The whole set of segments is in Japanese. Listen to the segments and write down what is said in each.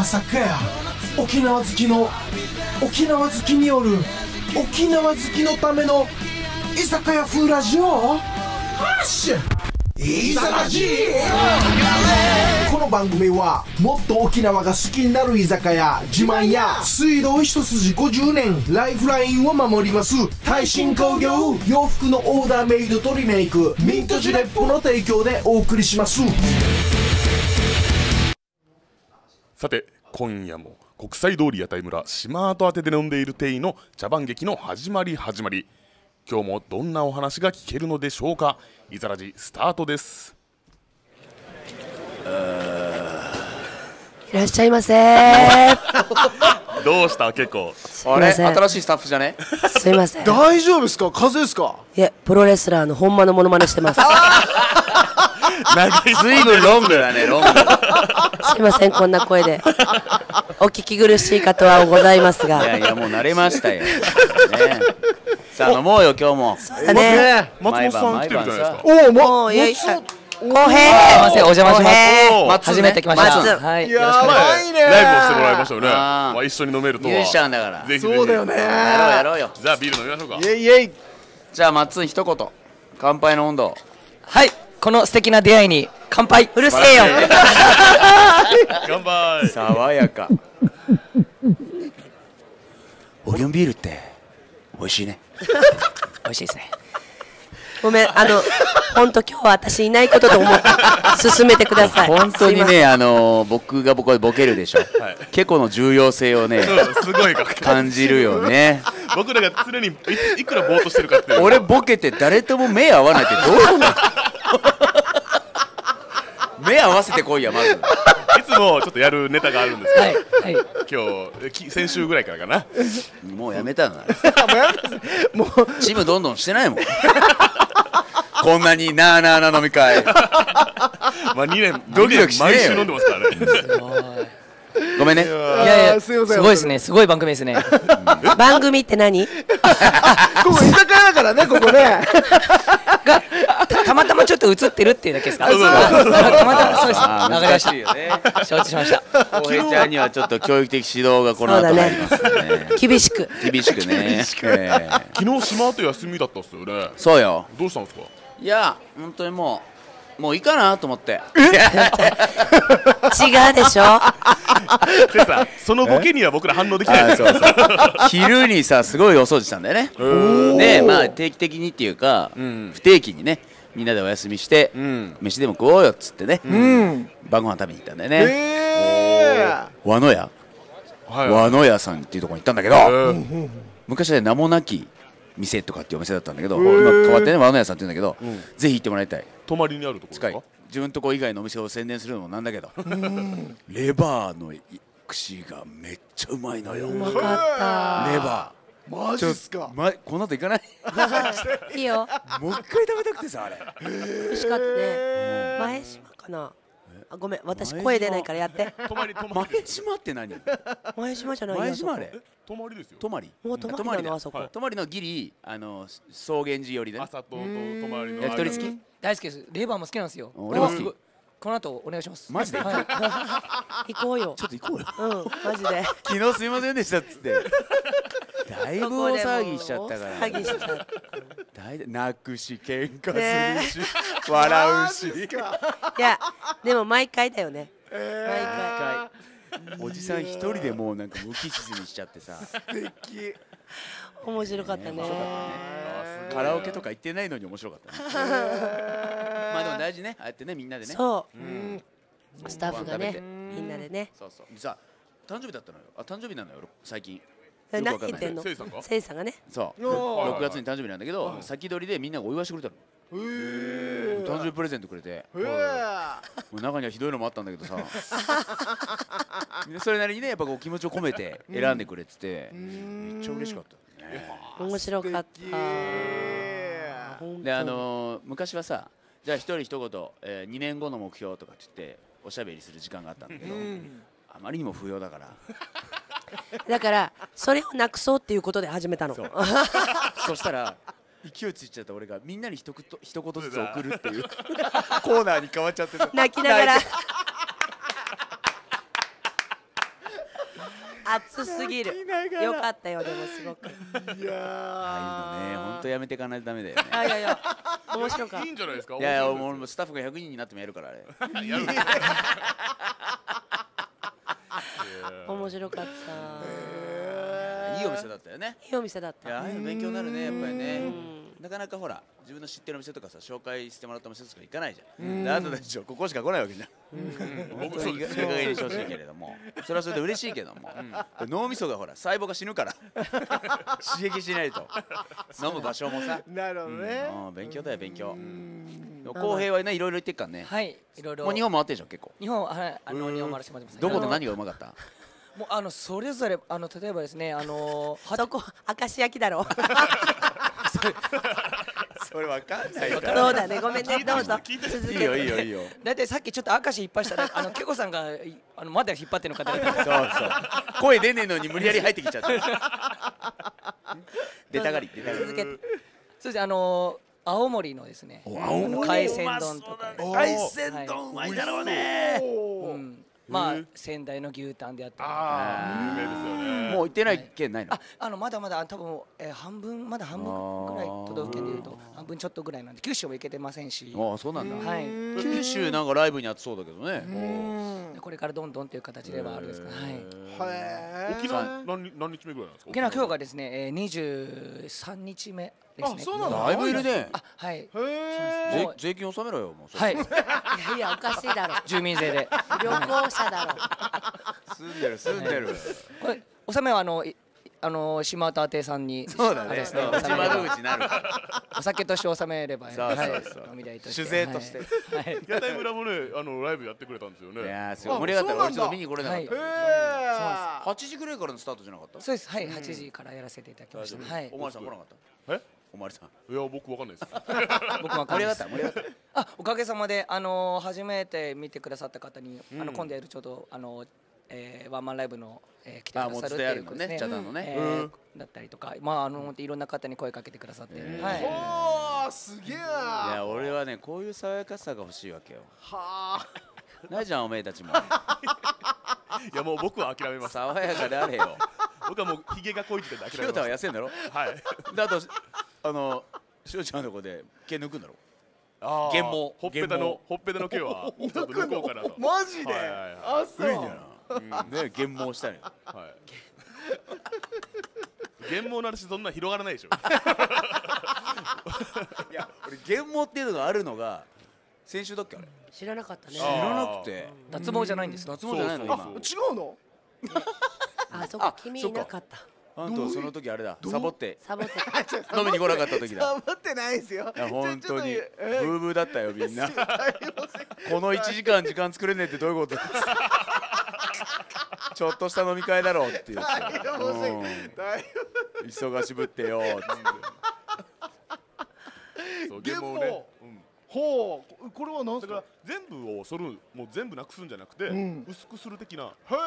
酒屋、沖縄好きの沖縄好きによる沖縄好きのための居酒屋風ラジオ。ハッシュいざラジ。この番組はもっと沖縄が好きになる居酒屋自慢や水道一筋50年ライフラインを守ります耐震工業洋服のオーダーメイドとリメイクミントジュレッポの提供でお送りします。 さて今夜も国際通り屋台村島跡宛てで飲んでいる店員の茶番劇の始まり。今日もどんなお話が聞けるのでしょうか。いざらじスタートです。 いらっしゃいませ。 どうした結構あれ新しいスタッフじゃね。 すいません。 大丈夫ですか？風邪ですか？ いやプロレスラーの本間のモノマネしてます。 ずいぶんロングだね、ロング。 すいません、こんな声でお聞き苦しい方はございますが。 いやいやもう慣れましたよ、ね、さあ飲もうよ今日も。 そうだね。 松本さん来てるじゃないですか。 おお、 もういやいや松公平。 お邪魔します。 松初めて来ました。 松はい。 やよろしくお願いしばいね。 ライブをしてもらいましたよね。 あーまあ一緒に飲めるとは。 ミュージシャンだから。 ぜひぜひそうだよね。 やろうよ。 じゃあビール飲みましょうか。 イエイイエイ。 じゃあマッツン一言乾杯の温度。 ます。はい。この素敵な出会いに乾杯。 うるせえよ。 乾杯。 爽やか。オリオンビールって美味しいね。 美味しいですね。 ごめん、本当今日は私いないことと思って進めてください。 本当にすいね、僕がボケるでしょ。結構の重要性をねすごい感じるよね。 僕らが常にいくらぼーっとしてるかっていう。 俺ボケて誰とも目合わないってどういうの？目合わせてこいやまず。 いつもちょっとやるネタがあるんですけど、 はいはい。 今日先週ぐらいからかな。 もうやめたの。 もうチームどんどんしてないもん。こんなになあなあな飲み会。 まあ2年ドキドキしねえよ毎週飲んでますからね。 ごめんね。 いやいや、 すいませんすごいですね。すごい番組ですね。 番組って何？ ここ居酒屋だからね、ここね。 たまたまちょっと映ってるっていうだけですか。 そうそうたまたまそうです。 あーわかりまし難しいよね。 た。承知しました。 浩平ちゃんにはちょっと教育的指導がこの後入りますね。 厳しく。 厳しくね。 昨日島跡休みだったっすよね。 そうよ。 どうしたんですか。 いや本当にもういいかなと思って。 違うでしょ。 でさ、そのボケには僕ら反応できないですよ。 昼にさすごいお掃除したんだよね。でまあ定期的にっていうか不定期にねみんなでお休みして飯でも食おうよっつってね晩ご飯食べに行ったんだよね。和野屋和野屋さんっていうところに行ったんだけど、昔は名もなき店とかっていうお店だったんだけど、今変わってね和野屋さんって言うんだけど、ぜひ行ってもらいたい。 泊まりにあるところです近いか。 自分とこ以外のお店を宣伝するのもなんだけどレバーの串がめっちゃうまいのよ。 うまかレバマジっすか？ この後行かない？ った。いいよ。 もう一回食べたくてさあれ。 美味しかったね。前島かな。あ、ごめん、私声出ないからやって。 泊まり前島って何？ 前島じゃないよ。 前島あれ？ 泊まりですよ。 泊まり？ もう泊まりなのあそこ。 泊まりのギリ草原寺寄りでね。 朝と泊まりの焼き鳥好き？ 大好きです。レバーも好きなんですよ。 俺も好きすごい。この後お願いします。 マジで？ はい行こうよ。 ちょっと行こうよ。 うん、マジで。 昨日すいませんでしたっつって。だいぶ大騒ぎしちゃったから。 大騒ぎしちゃった。 泣くし喧嘩するし笑うし。 いや、でも毎回だよね。毎回。 おじさん一人でもうなんか無機質にしちゃってさ。 面白かったね。 カラオケとか行ってないのに面白かったね。まあでも大事ね、ああやってねみんなでね。 そう。スタッフがね、みんなでね。 そうそう。さ、誕生日だったのよ。誕生日なのよ最近。 何言ってんの？ せいさんが。 せいさんがね。 そう。6月に誕生日なんだけど、先取りでみんながお祝いしてくれたの。誕生日プレゼントくれて。もう中にはひどいのもあったんだけどさ。それなりにねやっぱこう気持ちを込めて選んでくれてて、めっちゃ嬉しかったね。 面白かった。 で昔はさ、じゃあ一人一言2年後の目標とかって言っておしゃべりする時間があったんだけど、あまりにも不要だから。 だからそれをなくそうっていうことで始めたの。 そしたら勢いついちゃった俺がみんなに一言ずつ送るっていうコーナーに変わっちゃってさ。 泣きながら暑すぎる。よかったよ、でもすごく。 いやああいうのね本当やめていかないとダメだよね。 いやいや、面白かっいいんじゃないですか。 いやいや面白もうスタッフが100人になってもやるからあれ。 やる。 た。面白かった。 いいお店だったよね。 いいお店だっいやあた。 あいうの勉強になるねやっぱりね。なかなかほら自分の知ってるお店とかさ紹介してもらったお店とか行かないじゃん。であとでしょここしか来ないわけじゃん。 僕そうですいい加減にしてほしいけれどもそれはそれで嬉しいけども脳みそがほら細胞が死ぬから刺激しないと飲む場所もさなるほどね。 勉強だよ勉強。公平はねいろいろ言ってっからね。 はい、いろいろ。 もう日本回ってるでしょ結構。 日本、はい、日本回らせてもらってます。 どこで何がうまかった？ もうそれぞれ例えばですねそこ、明石焼きだろ。 それわかんないそうだね、ごめんね、どうぞ。続いいよけて。 いいよいいよ。 だいたいさっきちょっと明石いっぱいしたらケコさんがまだ引っ張ってるのかと思った。 そうそう声出ねえのに無理やり入ってきちゃった出たがり続けて。 そうです青森のですね青森海鮮丼とか海鮮丼うまいだろうね。 まあ仙台の牛タンであったりとかああ、有名ですよね。 もう行ってない県ないの？ まだまだ多分まだ半分ぐらい都道府県でいうと半分ちょっとぐらいなんで九州も行けてませんし、 ああそうなんだ。 はい、 九州なんかライブにあってそうだけどね。 これからどんどんっていう形ではあるんですが、はい、 沖縄何日目ぐらいなんですか。 沖縄今日がですね23日目ですね。 あ、そうなんだ。 だいぶいるね。 はい、 へ税金納めろよもう。 はい、 いやいや、おかしいだろ。 住民税で旅行者だろ。 住んでる。 これ納めは島田亭さんにそうだね。 ですね内窓口になるから。 お酒として納めれば、 そうそうそうはい、飲み代として酒税として。 はい屋台村もね、ライブやってくれたんですよね。 いやーすごい盛り上がった。俺ちょっと見に来れなかっはいた。 え。 8時ぐらいからのスタートじゃなかった？ そうです、はい、8時からやらせていただきました。はいお、まわりさん来なかった？ え、 おまわりさん。 いや、僕わかんないです。 僕は盛り上がった盛り上がった。 おかげさまで初めて見てくださった方に今度やるちょうどワンマンライブの来てくださるっていうことですね。 チャタンのね。 だったりとか、まあいろんな方に声かけてくださって、 おー、すげえいな。 や俺はねこういう爽やかさが欲しいわけよ。 はないじゃんおめえたちも。 いや、もう僕は諦めました。 爽やかであれよ。 僕はもうヒゲがこいてて諦ひよたはめまし痩せんだろ。 た。はい。 であとしおちゃんのとこで毛抜くんだろ。 あー原毛ほっぺたの毛はちょっと抜こうかなと。 マジで。 はいはいはいあ、そう。 いいんだよな。ね減毛したいの。 はい。原毛の話そんな広がらないでしょ。 いや俺減毛っていうのがあるのが先週だっけあれ。 知らなかったね。 知らなくて。 脱毛じゃないんです。 脱毛じゃないのそう今。 違うの？ あ、そっか、君いなかった。 あんたその時あれだサボってサボって飲みに来なかった時だ。 サボってないですよ。 いや本当にちょっとブーブーだったよみんな。この1時間時間作れねえってどういうこと？ちょっとした飲み会だろうって言って。忙しぶってよっつって。 そう、原毛をね。 ほう、これは何すか。 だから全部を剃る、もう全部なくすんじゃなくて、薄くする的な。 へ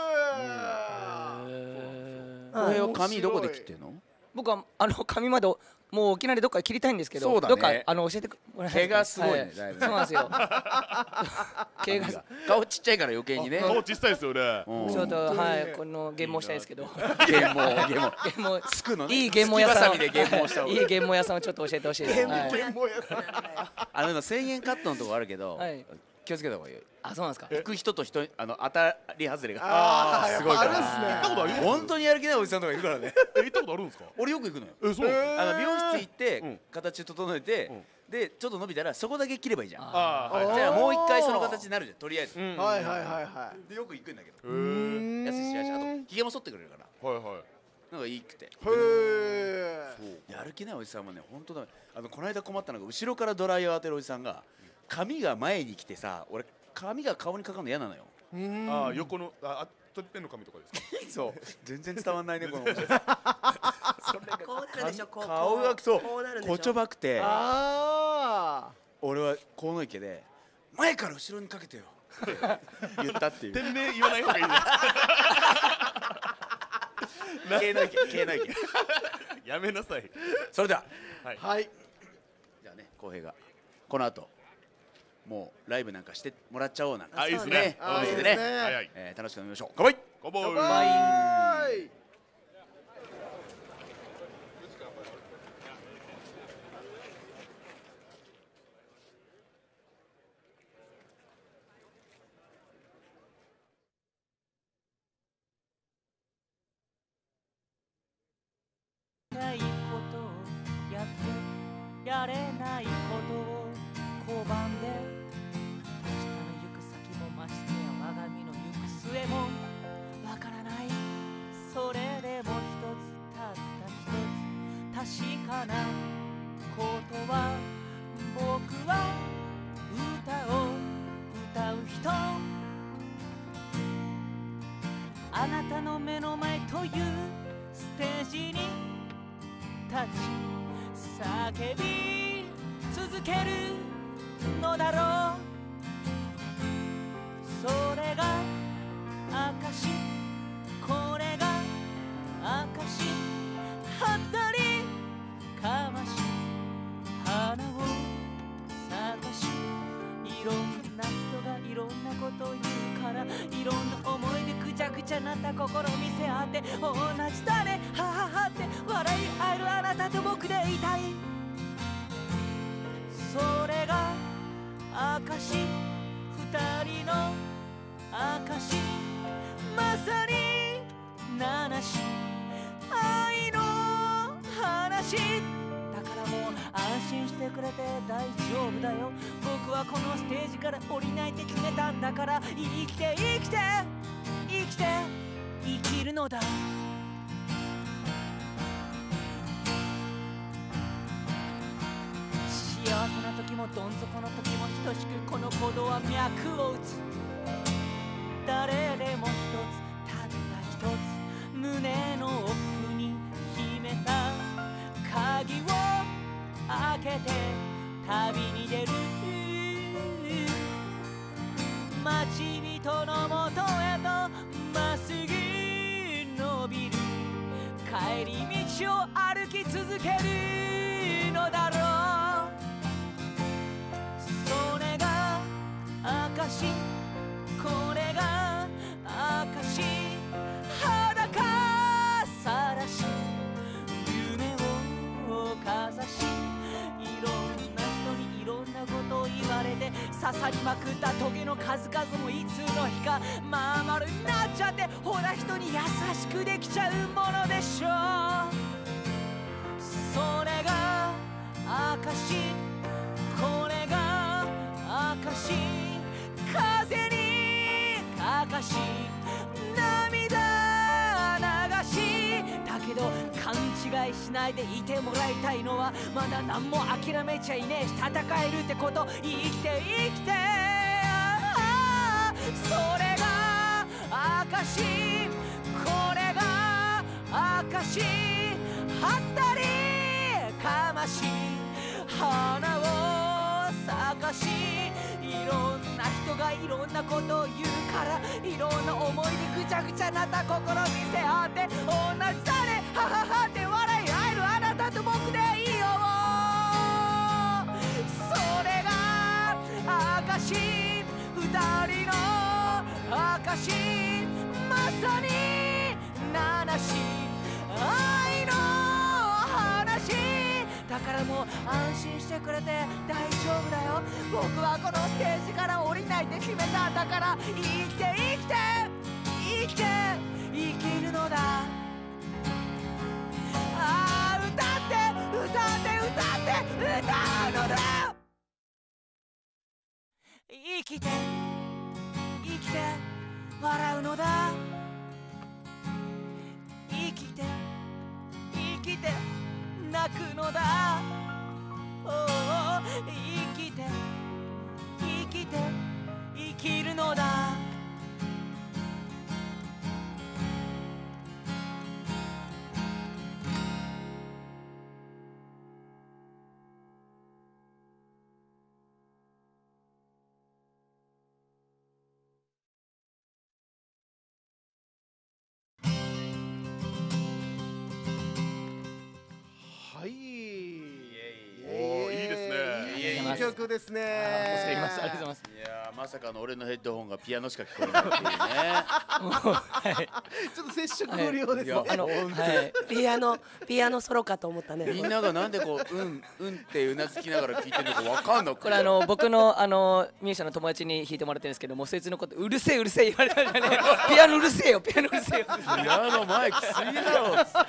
え。 これを髪どこで切ってんの？ 僕は髪までもう沖縄でどっか切りたいんですけど、 そうだねどっか教えてもらえないですか。 毛がすごいねはだいぶねそうなんですよ。毛が顔ちっちゃいから余計にね。 顔小さいですよね。 うんちょっとはいこの減毛したいですけど。 減毛減毛すくのね。 いい減毛屋さんすきばさみで減毛した方がいい減毛屋さんをちょっと教えてほしいです。はい原毛屋さん。 1000円カットのとこあるけど、 はい気をつけた方がいいよ。 あ、そうなんですか。 行く人と人当たり外れがあーすごいから。 やっぱあるっすね行ったことあります？ 本当にやる気ないおじさんとかいるからね。 行ったことあるんですか？ 俺よく行くのよ。 そう。 美容室行って、 うん形整えて、でちょっと伸びたらそこだけ切ればいいじゃん。 ああ、はい。 じゃあもう一回その形になるじゃんとりあえず。 うんはいはいはいはでよく行くんだけど。 へー安いしあとひげも剃ってくれるからはいはい。 なんかいいくて。 い。へえ。 やる気ないおじさんもね本当だめ。この間困ったのが後ろからドライヤー当てるおじさんが髪が前に来てさ、俺髪が顔にかかるの嫌なのよ。 ああ、横のとっぺんの髪とかですか？ そう全然伝わんないねこのおじさん。 こうなるでしょ、こう顔がそうこうなるでしょ。 こちょばくて、 あ俺は河野池で前から後ろにかけてよって言ったっていう。 店名言わない方がいい経の池経の池。 です。やめなさい。 それでははい。 あ。はい。 じゃあね浩平がこの後もうライブなんかしてもらっちゃおうなんてあ、いいですね。 お店でねいいですねはいはい。 楽しく飲みましょう。乾杯。 乾杯。 バイ。 はいやりたいことをやってやれないことを拒んで明日の行く先もましてや我が身の行く末もわからない。それでも一つたった一つ確かなことは僕は歌を歌う人、あなたの目の前というステージに立ち叫び続けるのだろう。それが証、これが証、はったりかまし花を咲かし、いろんな人がいろんなこと言うから、いろんな思いでぐちゃぐちゃなった心見せ合って、同じだねはははって笑い合えるあなたと僕でいたい。それが証、二人の証、まさに七し愛の話だから、もう安心してくれて大丈夫だよ。僕はこのステージから降りないって決めたんだから、生きて生きて生きて生きるのだ。幸せな時もどん底の時も等しくこの鼓動は脈を打つ。誰でも一つたった一つ胸の奥に秘めた鍵を開けて旅に出る。待ち人のもとへとまっすぐ伸びる。帰り道を歩き続けるのだろう。それが証、これが証、裸さらし夢をかざし、いろんな人にいろんなことを言われて刺さりまくったトゲの数々もいつの日かまん丸になっちゃって、ほら人に優しくできちゃうものでしょう。それが証、これが証、風にかかし涙流し、だけど勘違いしないでいてもらいたいのは、まだ何も諦めちゃいねえし戦えるってこと。生きて生きて、それが証、これが証、はったりかまし花を咲かし、いろんな人がいろんなことを言うから、いろんな思いでぐちゃぐちゃなった心見せ合って、同じだねはははって笑い合えるあなたと僕でいいよ。それが証、二人の証、まさに七し愛の話だから、もう安心してくれて大丈夫だよ。僕はこのステージから降りないって決めたんだから、生きて生きて生きて生きるのだ。ああ、歌って歌って歌って歌うのだ。生きて生きて笑うのだ。生きて生きて泣くのだ。生きて生きて生きるのだ。 はい。 おーいいですね。 いい曲曲ですね。 お世話になります。ありがとうございます。 いやーまさかの俺のヘッドホンがピアノしか聞こえないっていうね。 ちょっと接触不良ですね。 いやはいピアノソロかと思ったね。 みんながなんでこううんってうなずきながら聞いてるのかわかんなくて。 これ僕のミュージシャンの友達に弾いてもらってるんですけども、そいつのことうるせえうるせえ言われたらね、ピアノうるせえよピアノうるせえよ。 ピアノ前来すぎだろっつって。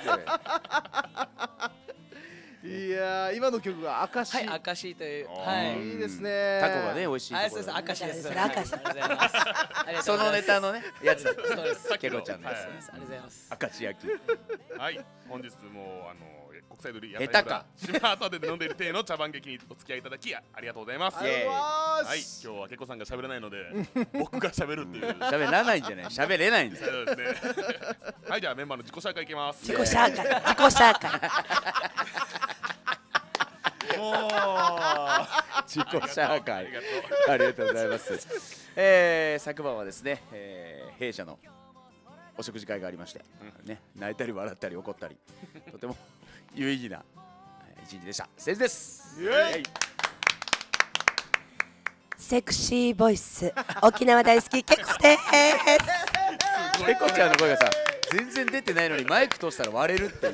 いやー、今の曲が明石。 はい、明石という。 いいですね。 タコがね美味しいはい、 ところ。 そうです。明石です。 それ明石ありがとうございます。ありがとうございます。 そのネタのねやつだ。 そうです。 ケロちゃんのやそうです。ありがとうございます。 つ。明石焼き。 はい、本日も国際通り下手か島跡で飲んでいる体の茶番劇にお付き合いいただきありがとうございます。 ありがとうございます。 はい、今日はけこさんが喋れないので僕が喋るっていう。 喋らないんじゃない。喋れないんだよ。 そうですね。はい、じゃあメンバーの自己紹介いきます。 自己紹介。 もう自己紹介ありがとう。 ありがとうございます。昨晩はですね、弊社のお食事会がありまして、ね、泣いたり笑ったり怒ったり、とても有意義な一日でした。誠治です。 イエイ。 セクシーボイス沖縄大好きけこですペコちゃんの声がさ、全然出てないのにマイク通したら割れるっていう。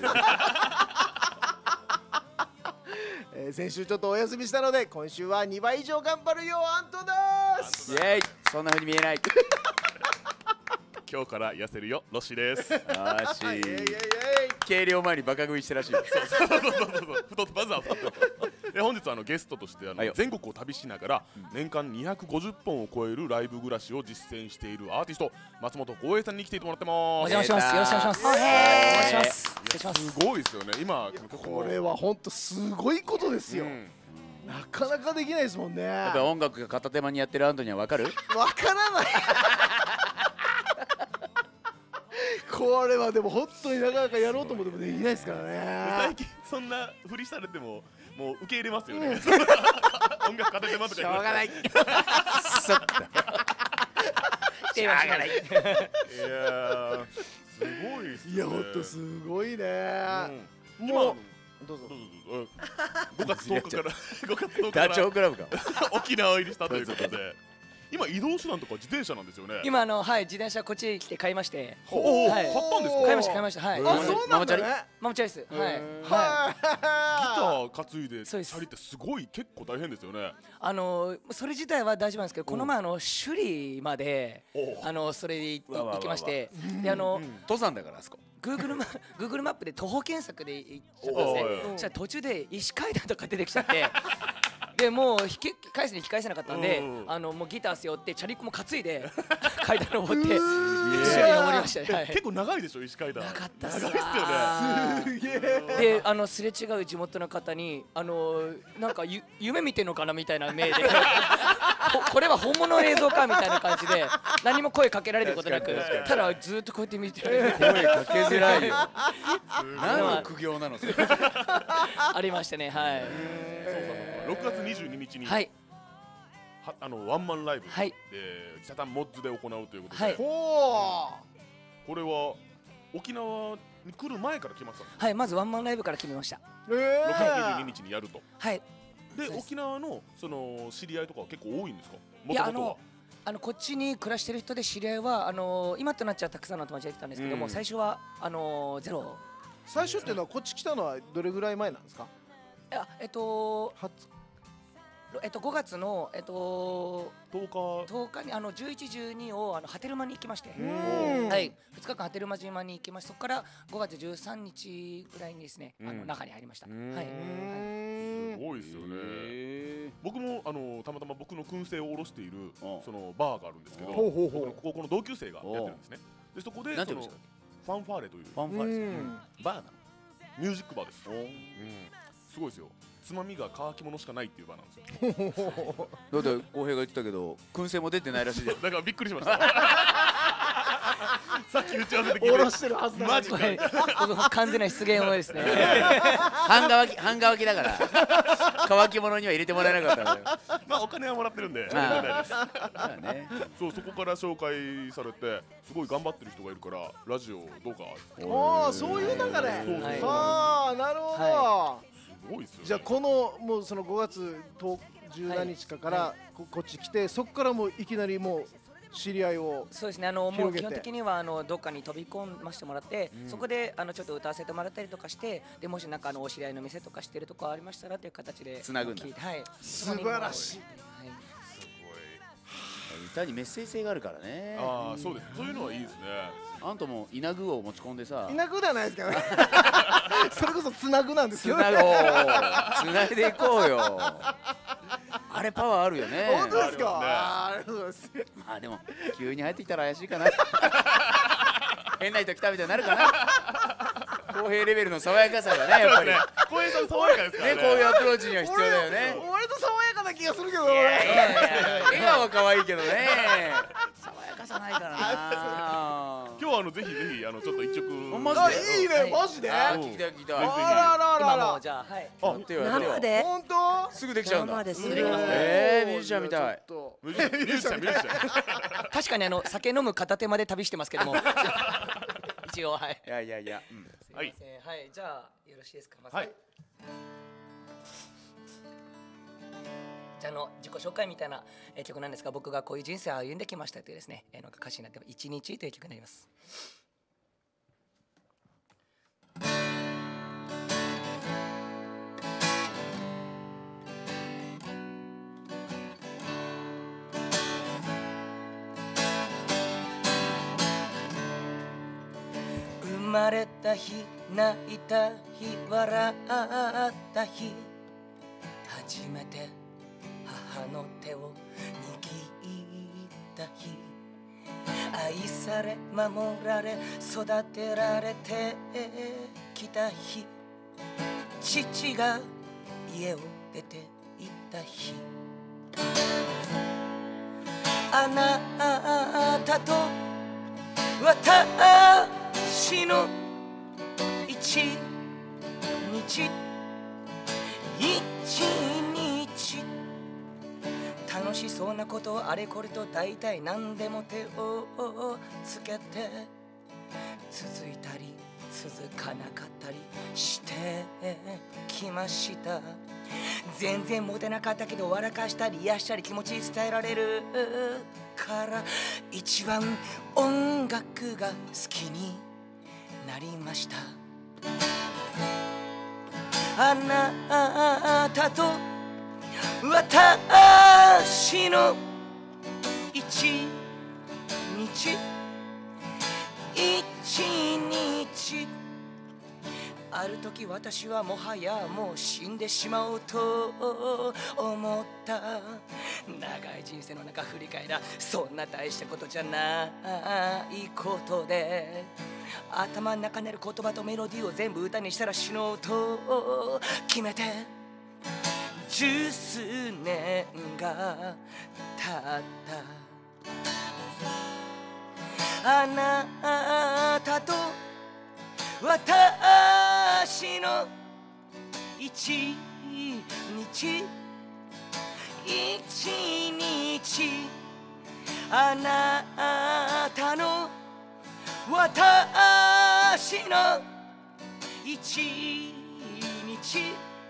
先週ちょっとお休みしたので、今週は2倍以上頑張るよアントです。 イエイ、そんな風に見えない。 今日から痩せるよロシです。 よし、計量前にバカ食いしてらしいよ。 太まずは太って本日はゲストとしてはいよ全国を旅しながら年間250本を超えるライブ暮らしを実践しているアーティスト松本光栄さんに来てもらってます。 お邪魔します。よろしくお願いします。お願いします。失礼します。 すごいですよね。今これは本当すごいことですよ。なかなかできないですもんね。 やっぱ音楽が片手間にやってるアントにはわかる？ わからない。これはでも本当になかなかやろうと思ってもできないですからね。 最近そんなふりされてももう受け入れますよね。音楽片手間とか言われてしょうがない。そっか。 しょうがない。 いやーすごいっすね。 いや本当すごいね。 今もうどうぞ。 どうぞ5月10日から5月10日かダチョらウ倶楽部か。 沖縄入りしたということで今移動手段とか自転車なんですよね。 今はい、自転車こっちに来て買いまして。 おお、 はい買ったんですか。 買いました買いました。はい。 あ、そうなんだね。 ママチャリです。はい。 はギター担いでチそうですャリってすごい結構大変ですよね。 それ自体は大丈夫なんですけど、この前首里までおそれで行わわわわきまして、で登山だからあそこ。 Google マップで徒歩検索で行っちゃったんですねおー。 そしたら途中で石階段とか出てきちゃって。でもう引き返せなかったんで、もうギター背負ってチャリッコも担いで階段登って一緒に登りましたね。はい。 結構長いでしょ石階段。 なかったっす。 長いっすよね。 すげえ。 ですれ違う地元の方になんか夢見てんのかなみたいな目でこれは本物の映像かみたいな感じで何も声かけられることなく、ただずっとこうやって見てられる。 声かけづらいよ。何の苦行なのそれ。 ありましたね。はい。 6月22日にはいワンマンライブはいで北谷モッズで行うということはいで、 ほこれは沖縄に来る前から決まってたんですよ。 はい、まずワンマンライブから決めました。 う。 6月22日にやると。 はい。 でそうです沖縄のその知り合いとかは結構多いんですか。 いや元々はこっちに暮らしてる人で知り合いは今となっちゃたくさんの友達がいたんですけども、最初はゼロ。 最初っていうのはこっち来たのはどれぐらい前なんですか。 いや5月の 10日 10日に11、12を波照間に行きまして、 んはい、2日間波照間島に行きまして、そこから5月13日ぐらいにですね、中に入りました。はい。 すごいですよね。僕もたまたま僕の燻製を卸しているそのバーがあるんですけど、 ほうほうほう僕の高校の同級生がやってるんですね。でそこでそのなんていうんですか。 ファンファーレというファンファーレですか。バーなの。 ミュージックバーです。すごいですよ。つまみが乾き物しかないっていうバーなんですよ。 だって浩平が言ってたけど燻製も出てないらしいじゃん。 だからびっくりしました。さっき打ち合わせで聞いておろしてるはずなのに。 マジか。 僕完全な出現をですね。 半乾きだから乾き物には入れてもらえなかったんだよ。 まあお金はもらってるんで。 まあ問題ないですまあね。 そうそこから紹介されてすごい頑張ってる人がいるからラジオどうか。 ああ、そういう流れ。 そうはいああ、なるほど。 はすごいですよね。 じゃあこのもうその5月10 十何日かからこっち来て、そこからもういきなりもう知り合いを。 そうですね、もう基本的にはどっかに飛び込ませてもらって、そこでちょっと歌わせてもらったりとかして、でもしなんかお知り合いの店とかしてるとこありましたらという形でつなぐんだ。 はい、 素晴らしい。 歌にメッセージ性があるからね。 ああ、そうです。そういうのはいいですね。 あんたも稲具を持ち込んでさ。 稲具ではないですけどね。それこそつなぐなんですよ。 つないでいこうよ。あれパワーあるよね。 本当ですか。ありがとうございます。 まあでも急に入ってきたら怪しいかな。変な人来たみたいになるかな。公平レベルの爽やかさがね、やっぱり。 こういうさ爽やかですからね。 こういうアプローチには必要だよね。 割と爽やかな気がするけど。 笑顔は可愛いけどね。爽やかさないからな。 今日はぜひぜひちょっと一曲。 マジで。 いいね、マジで。 聞きたい聞きたい。 あらららら。 今もじゃあ、はい。 生で本当。 すぐできちゃうんだ。 生でする。 ミュージシャンみたい。 ミュージシャン。 確かに酒飲む片手まで旅してますけども。一応はい。 いやいやいや。 はい。はい、じゃあよろしいですか。 はい。 じゃあ自己紹介みたいな曲なんですが、僕がこういう人生を歩んできましたというですね、歌詞になって一日という曲になります。生まれた日、泣いた日、笑った日、初めて母の手を握った日、愛され守られ育てられてきた日、父が家を出て行った日、あなたと私の一日楽しそうなことをあれこれと大体何でも手をつけて、続いたり続かなかったりしてきました。全然モテなかったけど笑かしたり癒したり気持ち伝えられるから一番音楽が好きになりました。あなたと私の一日ある時私はもはやもう死んでしまうと思った。長い人生の中振り返らそんな大したことじゃないことで、頭の中にある言葉とメロディーを全部歌にしたら死のうと決めて十数年が経った。あなたと私の一日あなたの私の一日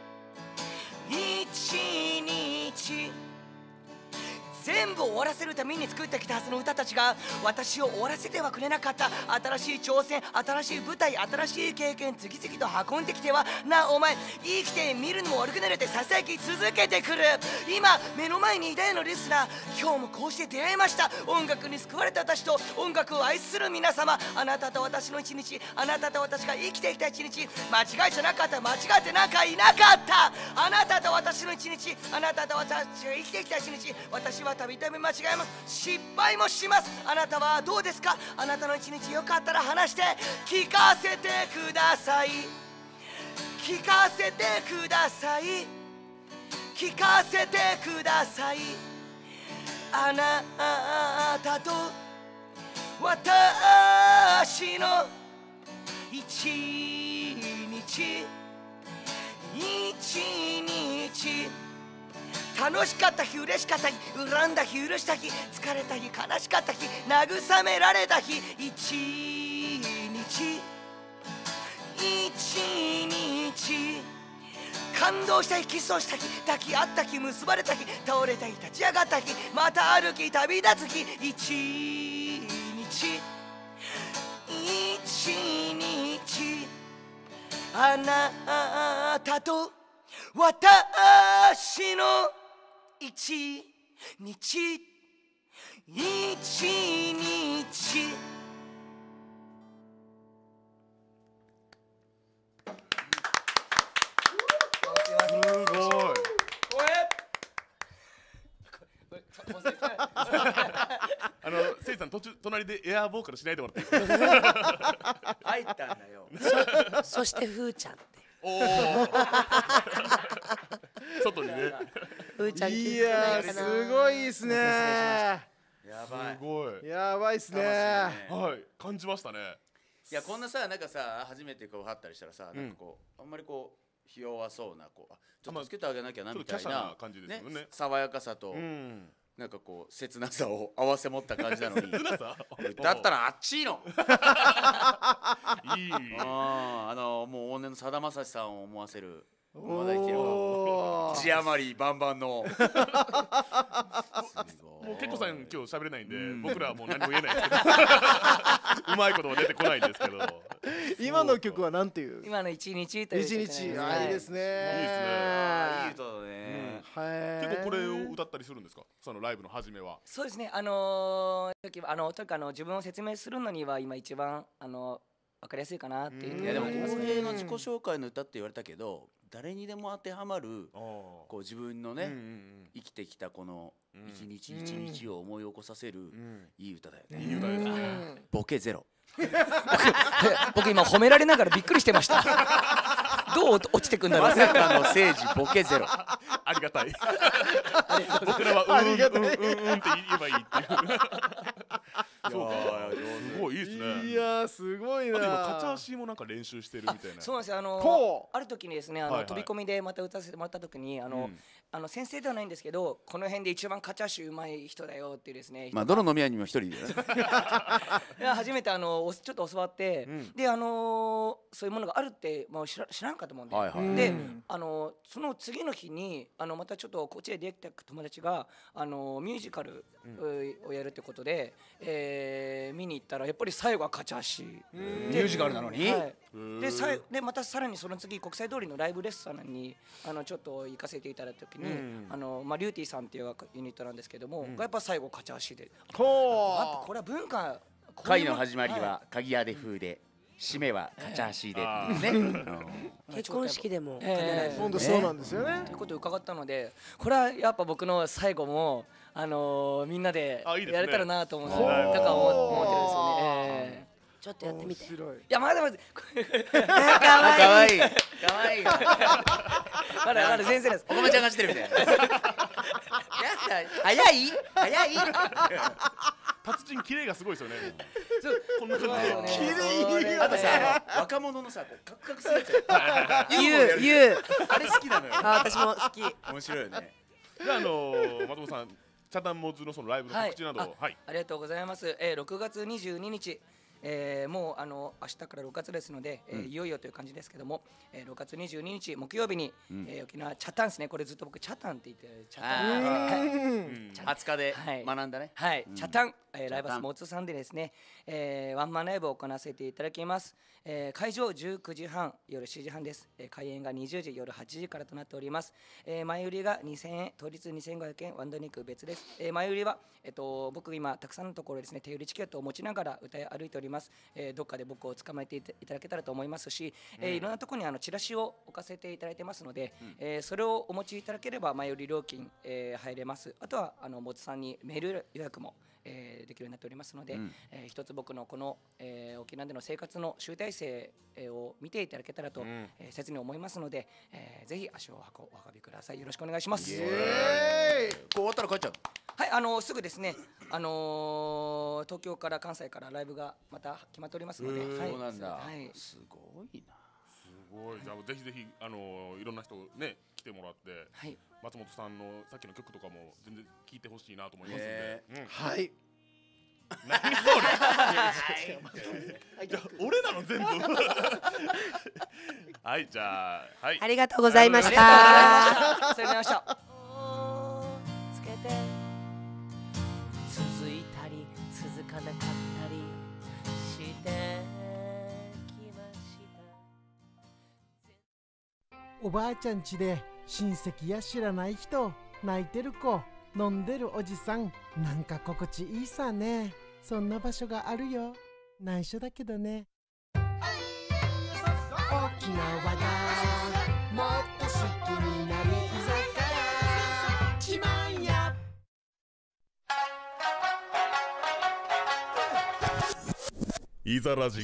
全部終わらせるために作ってきたはずの歌たちが私を終わらせてはくれなかった。新しい挑戦、新しい舞台、新しい経験次々と運んできてはなお前生きてみるのも悪くなるってささやき続けてくる。今目の前に偉大なリスナー、今日もこうして出会いました。音楽に救われた私と音楽を愛する皆様、あなたと私の一日、あなたと私が生きてきた一日、間違いじゃなかった、間違ってなんかいなかった。あなたと私の一日、あなたと私が生きてきた一日、私はたびたび間違えます、失敗もします。あなたはどうですか。あなたの一日よかったら話して聞かせてください。聞かせてください。聞かせてください。あなたと私の一日楽しかった日、嬉しかった日、恨んだ日、許した日、疲れた日、悲しかった日、慰められた日、一日感動した日キスをした日抱き合った日結ばれた日倒れた日立ち上がった日また歩き旅立つ日一日あなたと私の一日すごい。せいさん隣でエアーボーカルしないでもらっていいですか。 入ったんだよ。 そしてふーちゃんっておお。外にね。 ふーちゃんい気づかやーないかな。 すごいっすね。 やばい。 すごい。 やばいっすね。 はい、感じましたね。 いやこんなさなんかさ初めてこう会ったりしたらさなんかこうあんまりこうひ弱そうなこうちょっとつけてあげなきゃなみたいな感じですよね。 爽やかさとなんかこう切なさを合わせ持った感じなのに。 切なさ。 だったらあっちいの。 いい。 もう往年のさだまさしさんを思わせる。まだ生きるわ。字余りバンバンの。 もう結構さん今日喋れないんで、僕らはもう何も言えないですけど。うまいことは出てこないんですけど。 今の曲はなんていう？ 今の一日という一日。いいですね。 いいですね。 いい歌だね。 結構これを歌ったりするんですか？そのライブの初めは。 そうですね。時はとにかく自分を説明するのには今一番わかりやすいかなっていう。 いやでも公平の自己紹介の歌って言われたけど、誰にでも当てはまるこう自分のね生きてきたこの一日一日を思い起こさせるいい歌だよね。 いい歌ですね。 ボケゼロ。 僕今褒められながらびっくりしてました。どう落ちてくんだろう。 まさかの聖司ボケゼロ。 ありがたい。僕らはうんって言えばいいっていう。そうか。すごいいいですね。 いやすごいな。 今カチャーシーもなんか練習してるみたいな。 そうなんですよ。ある時にですね飛び込みでまた歌わせてもらった時に先生ではないんですけどこの辺で一番カチャーシーうまい人だよっていうですね。 まあどの飲み屋にも一人で。 初めてちょっと教わってでそういうものがあるってもう知らんかと思うんで。でその次の日にまたちょっとこっちで出会った友達がミュージカルをやるってことで見に行ったらやっぱり最後はカチャーシー。 ミュージカルなのに。 でまたさらにその次国際通りのライブレッスンにちょっと行かせていただいた時にリューティーさんっていうユニットなんですけどもやっぱ最後カチャーシーでやっぱこれは文化会の始まりは鍵屋で風で締めはカチャーシーでね。 結婚式でも本当そうなんですよね。 ということを伺ったのでこれはやっぱ僕の最後もみんなでやれたらなと思って思ってるんですよね。 ちょっとやってみて。いやまだまだかわいい。かわいい。 まだ先生です。 お米ちゃんがしてるみたいな。早い。 達人綺麗がすごいですよね。こんなそう感じで。 綺麗。 あとさ若者のさカクカクするやつ。 言う。 あれ好きなのよ。 私も好き。 面白いよね。 じゃあ松本さんチャタンモズのそのライブの告知などありがとうございます。6月22日。もう明日から6月ですので、いよいよという感じですけども、6月22日木曜日に、沖縄チャタンですね。これずっと僕チャタンって言ってチャタン 20日で学んだね。 はい、チャタンライブハウスモツさんでですね、ワンマンライブを行わせていただきます。会場19時半夜7時半です。開演が20時夜8時からとなっております。前売りが2000円当日2500円ワンドリンク別です。前売りは僕今たくさんのところですね手売りチケットを持ちながら歌い歩いております。どっかで僕を捕まえていただけたらと思いますし、いろんなところにチラシを置かせていただいてますので、それをお持ちいただければ前売り料金、入れます。あとはモツさんにメール予約もできるようになっておりますので、一つ僕のこの、沖縄での生活の集大成を見ていただけたらと、切に思いますので、ぜひ足をお運びください。よろしくお願いします。 こう終わったら帰っちゃう。 はい、すぐですね、東京から関西からライブがまた決まっておりますので、 そうなんだ。 すごいな。すごい。じゃあぜひぜひいろんな人ね来てもらって、松本さんのさっきの曲とかも全然聴いてほしいなと思いますので、 はい。 何それじゃあ俺なの全部はいじゃあはいありがとうございましありた。 がとうございましたつけて続いたり続かなかったりしてきました。 おばあちゃん家で親戚や知らない人、泣いてる子、飲んでるおじさん、なんか心地いいさね。そんな場所があるよ。内緒だけどね。沖縄がもっと好きになる居酒屋、ちまんや。 いざラジ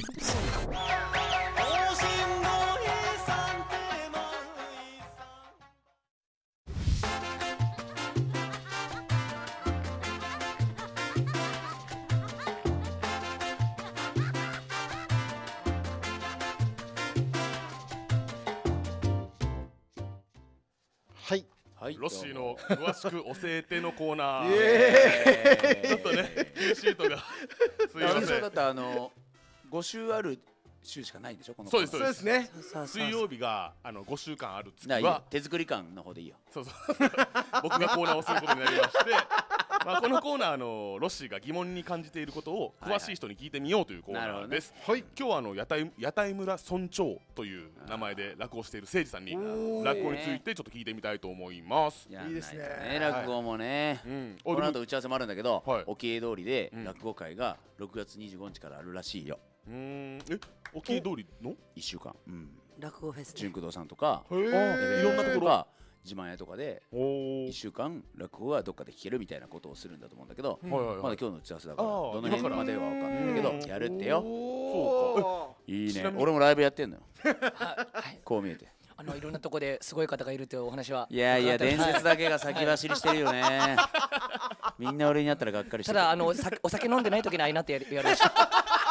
はいロッシーの詳しく教えてのコーナーちちょっとね Q シートがすいませんそうだった5週ある週しかないんでしょこのそうですそうですね。 水曜日が5週間ある月だからいいよは手作り感の方でいいよ。 そうそう僕がコーナーをすることになりましてまあこのコーナーロッシーが疑問に感じていることを詳しい人に聞いてみようというコーナーです。 はい。 今日は屋台村村長という名前で落語している誠司さんに落語についてちょっと聞いてみたいと思います。 やいいですねんないと落語もね、 うん、 この後打ち合わせもあるんだけど、 はい沖江通りでうん落語会が6月25日からあるらしいよ。 沖江通りの 1週間。 落語フェスね。 純駆堂さんとか、 いろんなところが自慢屋とかでお 1週間落語がどっかで聞けるみたいなことをするんだと思うんだけど、 はいはいはいまだ今日の打ち合わせだからあーどの辺までは分かんないけうんどやるってよ。 おいいねちなみ。に俺もライブやってんのよ。 はいこう見えて。 いろんなとこですごい方がいるというお話はいやいや伺ってます伝説だけが先走りしてるよね。みんな俺になったらがっかりしてる。 ただお酒飲んでない時にあいなってやりました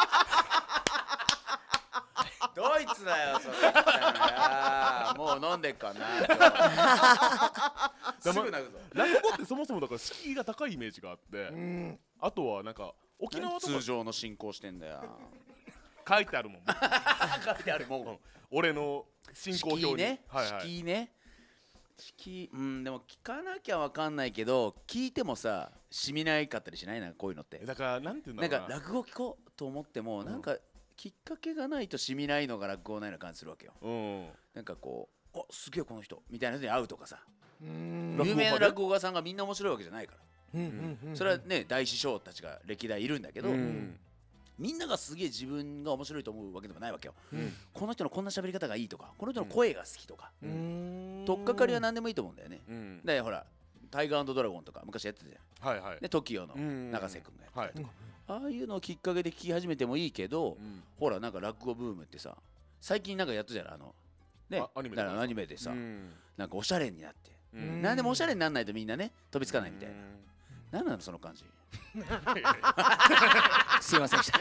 ドイツだよそれ。もう飲んでっかな。すぐ泣くぞ。 落語ってそもそもだから敷居が高いイメージがあってあとはなんか沖縄とか通常の進行してんだよ。 書いてあるもん書いてあるもん。 俺の進行表に敷居ね。 はいはい敷居ね。敷居でも聞かなきゃわかんないけど聞いてもさ染みないかったりしないなこういうのって。 だからなんていうんなんだろうなか落語聞こうと思ってもなんかきっかけがないと染みないのが落語ないような感じするわけよ。 うんなんかこうおすげえこの人みたいな人に会うとかさうん落語家で有名な落語家さんがみんな面白いわけじゃないからそれはね大師匠たちが歴代いるんだけどうんみんながすげえ自分が面白いと思うわけでもないわけよ。この人のこんな喋り方がいいとかこの人の声が好きとか取っかかりは何でもいいと思うんだよね。 うんでほらタイガー&ドラゴンとか昔やってたじゃん。 はいはいで TOKIO のうん永瀬君がやってはいああいうのをきっかけで聞き始めてもいいけど、 うんほらなんか落語ブームってさ最近なんかやったじゃないねあアニメとかだからアニメでさ、 うんなんかおしゃれになって、 うんなんでもおしゃれになんないとみんなね飛びつかないみたいな、なんなのその感じ。 すいませんで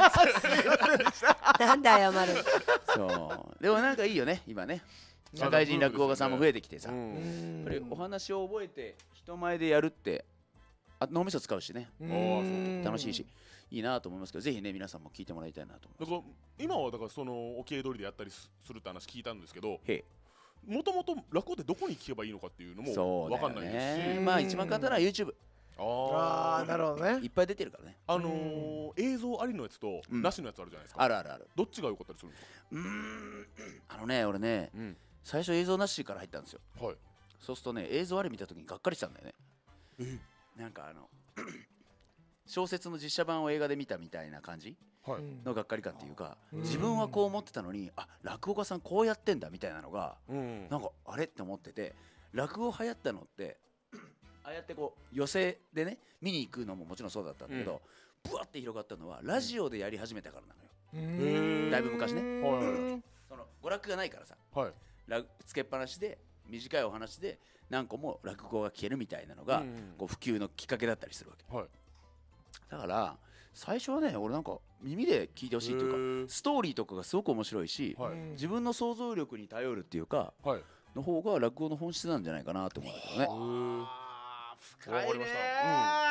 したなんで謝る。 そうでもなんかいいよね今ね社会人落語家さんも増えてきてさ、 うやっんぱりお話を覚えて人前でやるって脳みそ使うしね楽しいしいいなと思いますけどぜひね皆さんも聞いてもらいたいなと思います。 だから今はだからその沖江通りでやったりするって話聞いたんですけどへえもともと落語ってどこに聞けばいいのかっていうのも分かんないですしまあ一番簡単なのは YouTube ああなるほどね。 いっぱい出てるからね。 映像ありのやつとうんなしのやつあるじゃないですかあるあるある。 どっちが良かったりするんですか俺ねうん最初映像なしから入ったんですよ。 はいそうするとね映像あり見た時にがっかりしたんだよね。なんか小説の実写版を映画で見たみたいな感じはいのがっかり感っていうか自分はこう思ってたのにあ落語家さんこうやってんだみたいなのがうんなんかあれって思ってて落語流行ったのってああやってこう寄席でね見に行くのももちろんそうだったんだけどブワって広がったのはラジオでやり始めたからなのよ。 へだいぶ昔ねはいその娯楽がないからさはいつけっぱなしで短いお話で何個も落語が聞けるみたいなのがうんこう普及のきっかけだったりするわけはいだから最初はね俺なんか耳で聞いてほしいというかストーリーとかがすごく面白いしはい自分の想像力に頼るっていうかはいの方が落語の本質なんじゃないかなと思うんだけどね。 あー深いねわかりました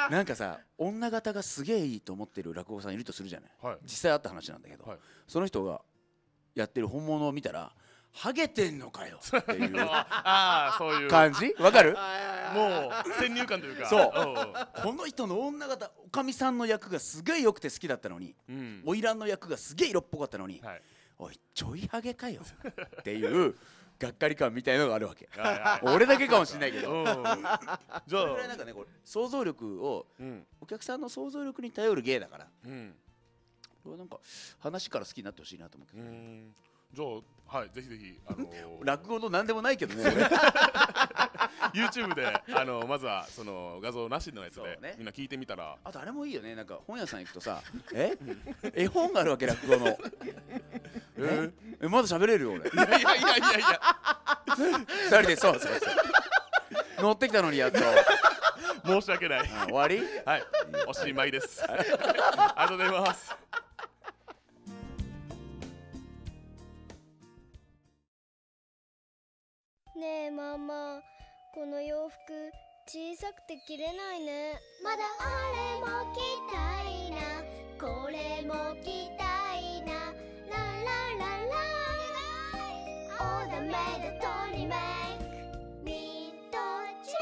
なんかさ女型がすげえいいと思ってる落語家さんいるとするじゃない、 はい、 実際あった話なんだけど、 はい、 その人がやってる本物を見たらハゲてんのかよっていうそういう感じわかる？ もう先入観というかそうこの人の女型おかみさんの役がすげえ良くて好きだったのに花魁の役がすげえ色っぽかったのに、はい、おいちょいハゲかよっていうがっかり感みたいのがあるわけ俺だけかもしれないけどじゃあそれぐらいなんかねこれ想像力を、お客さんの想像力に頼る芸だから、これなんか話から好きになってほしいなと思うけど、 じゃあはいぜひぜひ落語の何でもないけどね YouTube でまずはその画像なしのやつで、ね、みんな聞いてみたらあとあれもいいよねなんか本屋さん行くとさ絵本があるわけ落語のまだ喋れるよ俺いや2人でそう乗ってきたのにやっと申し訳ない終わりはいおしまいですありがとうございますねえママこの洋服小さくて着れないねまだあれも着たいなこれも着たいなララララオーダーメイドトリメイクミッドチ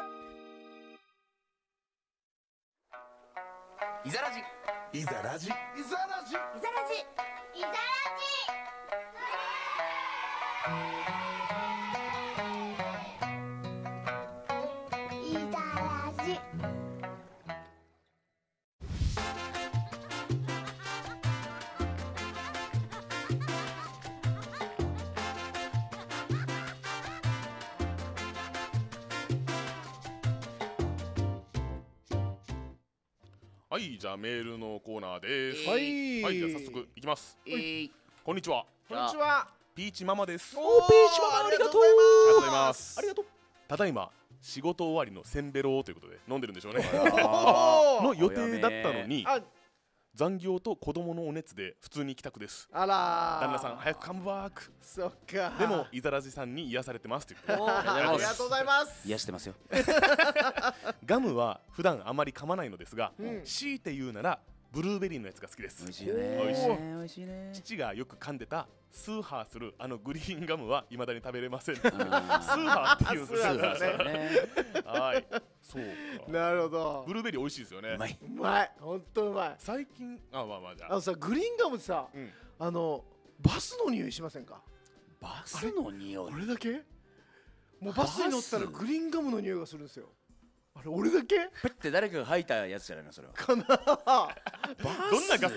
ェイザラジイザラジイザラジイザラジイザラジイザラジはい、じゃあメールのコーナーです。 はい、 はい、じゃあ早速いきます。こんにちは。 こんにちは。 ピーチママです。 おー、ピーチママありがとうございます。 ありがとうございます。 ありがとう。 ただいま仕事終わりのせんべろということで飲んでるんでしょうね。の予定だったのに残業と子供のお熱で普通に帰宅です。 あら旦那さん早くカムバーク。 そっか。 でもイザラジさんに癒されてますという。 ありがとうございます。 癒してますよ。 ガムは普段あまり噛まないのですが、強いて言うならブルーベリーのやつが好きです。 美味しいよね。 美味しい。 美味しいね。 父がよく噛んでたスーハーするグリーンガムは未だに食べれません。スーハーっていうんですよね。はい。そうか。 なるほど。 ブルーベリー美味しいですよね。 うまい。うまい。本当うまい。 最近まあじゃあ。 さグリーンガムってさ、バスの匂いしませんか？ バスの匂い。 これだけ？もうバスに乗ったらグリーンガムの匂いがするんですよ。あれ俺だけ？ ペッて誰かが吐いたやつじゃないのそれは。 かな。 どんなガス？